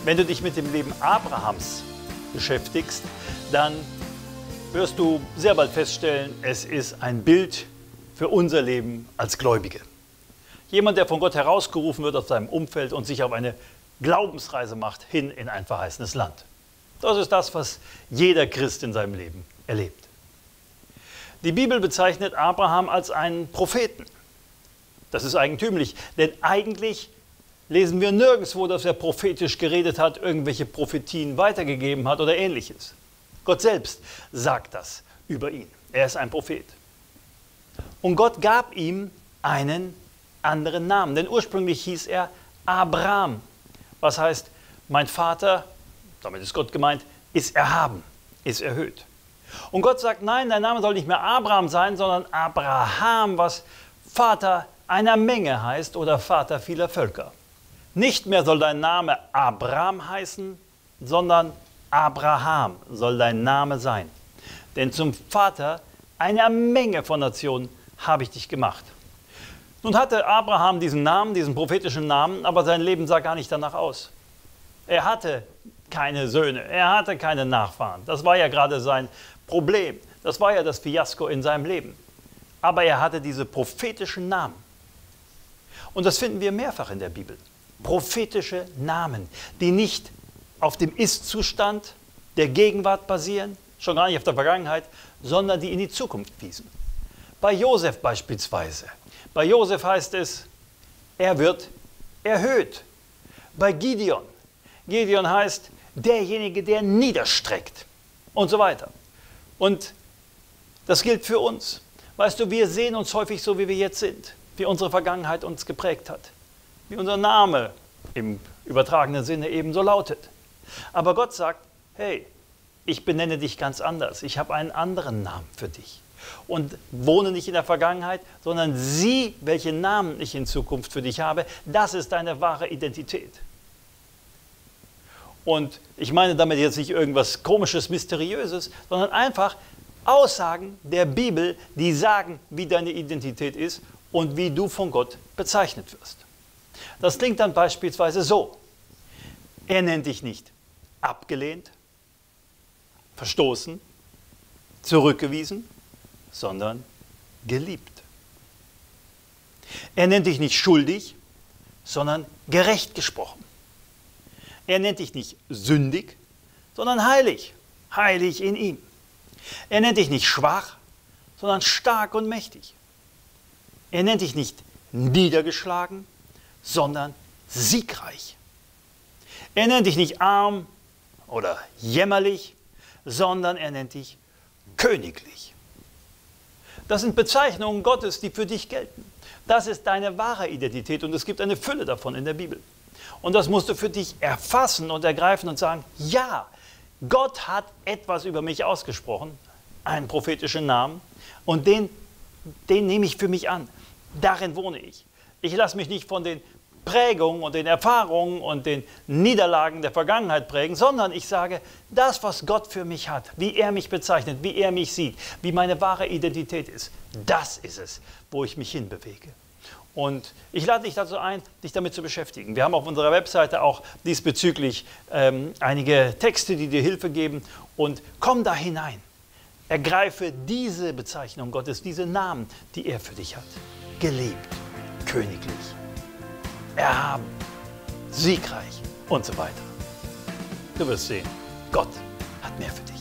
Wenn du dich mit dem Leben Abrahams beschäftigst, dann wirst du sehr bald feststellen, es ist ein Bild für unser Leben als Gläubige. Jemand, der von Gott herausgerufen wird aus seinem Umfeld und sich auf eine Glaubensreise macht hin in ein verheißenes Land. Das ist das, was jeder Christ in seinem Leben erlebt. Die Bibel bezeichnet Abraham als einen Propheten. Das ist eigentümlich, denn eigentlich lesen wir nirgendwo, dass er prophetisch geredet hat, irgendwelche Prophetien weitergegeben hat oder ähnliches. Gott selbst sagt das über ihn. Er ist ein Prophet. Und Gott gab ihm einen anderen Namen, denn ursprünglich hieß er Abram, was heißt, mein Vater, damit ist Gott gemeint, ist erhaben, ist erhöht. Und Gott sagt, nein, dein Name soll nicht mehr Abraham sein, sondern Abraham, was Vater einer Menge heißt oder Vater vieler Völker. Nicht mehr soll dein Name Abram heißen, sondern Abraham soll dein Name sein. Denn zum Vater einer Menge von Nationen habe ich dich gemacht. Nun hatte Abraham diesen Namen, diesen prophetischen Namen, aber sein Leben sah gar nicht danach aus. Er hatte keine Söhne, er hatte keine Nachfahren. Das war ja gerade sein Problem. Das war ja das Fiasko in seinem Leben. Aber er hatte diese prophetischen Namen. Und das finden wir mehrfach in der Bibel. Prophetische Namen, die nicht auf dem Ist-Zustand der Gegenwart basieren, schon gar nicht auf der Vergangenheit, sondern die in die Zukunft wiesen. Bei Josef beispielsweise. Bei Josef heißt es, er wird erhöht. Bei Gideon. Gideon heißt, derjenige, der niederstreckt und so weiter. Und das gilt für uns. Weißt du, wir sehen uns häufig so, wie wir jetzt sind, wie unsere Vergangenheit uns geprägt hat, wie unser Name im übertragenen Sinne ebenso lautet. Aber Gott sagt, hey, ich benenne dich ganz anders. Ich habe einen anderen Namen für dich. Und wohne nicht in der Vergangenheit, sondern sieh, welchen Namen ich in Zukunft für dich habe. Das ist deine wahre Identität. Und ich meine damit jetzt nicht irgendwas Komisches, Mysteriöses, sondern einfach Aussagen der Bibel, die sagen, wie deine Identität ist und wie du von Gott bezeichnet wirst. Das klingt dann beispielsweise so. Er nennt dich nicht abgelehnt, verstoßen, zurückgewiesen, sondern geliebt. Er nennt dich nicht schuldig, sondern gerecht gesprochen. Er nennt dich nicht sündig, sondern heilig, heilig in ihm. Er nennt dich nicht schwach, sondern stark und mächtig. Er nennt dich nicht niedergeschlagen, sondern siegreich. Er nennt dich nicht arm oder jämmerlich, sondern er nennt dich königlich. Das sind Bezeichnungen Gottes, die für dich gelten. Das ist deine wahre Identität und es gibt eine Fülle davon in der Bibel. Und das musst du für dich erfassen und ergreifen und sagen, ja, Gott hat etwas über mich ausgesprochen, einen prophetischen Namen, und den nehme ich für mich an. Darin wohne ich. Ich lasse mich nicht von den Prägungen und den Erfahrungen und den Niederlagen der Vergangenheit prägen, sondern ich sage, das, was Gott für mich hat, wie er mich bezeichnet, wie er mich sieht, wie meine wahre Identität ist, das ist es, wo ich mich hinbewege. Und ich lade dich dazu ein, dich damit zu beschäftigen. Wir haben auf unserer Webseite auch diesbezüglich einige Texte, die dir Hilfe geben. Und komm da hinein. Ergreife diese Bezeichnung Gottes, diese Namen, die er für dich hat. Geliebt, königlich, erhaben, siegreich und so weiter. Du wirst sehen, Gott hat mehr für dich.